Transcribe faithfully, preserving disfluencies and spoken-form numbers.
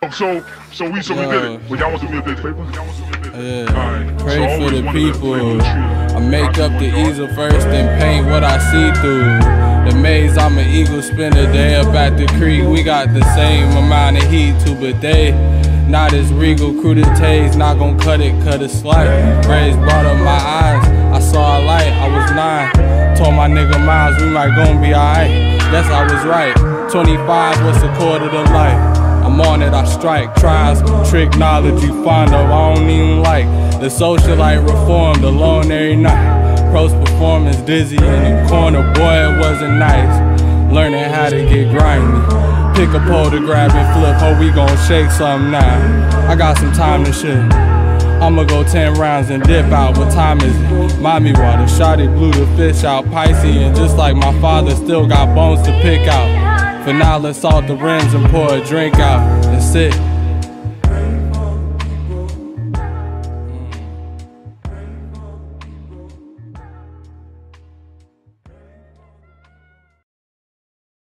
So, so we, so we did it. But y'all want to do me a big favor? Yeah. Right. Pray so for the people. The I make up the easel first, then paint what I see through. The maze, I'm an eagle spinner. They up at the creek. We got the same amount of heat too, but they not as regal. Crudités not gon' cut it, cut it slight. Rays brought up my eyes. I saw a light. I was nine. Told my nigga Miles we might gon' be alright. Guess I was right. twenty-five was a quarter to life. I'm on it, I strike. Trials, trick knowledge you fond of, I don't even like. The socialite reformed alone every night. Pro's performance dizzy in the corner, boy it wasn't nice. Learning how to get grimy. Pick a pole to grab and flip, hope we gon' shake something now. I got some time to shit. I'ma go ten rounds and dip out. What time is it? Mommy water, shawty blew the fish out. Pisces, and just like my father, still got bones to pick out. For now, let's salt the rims and pour a drink out and sit.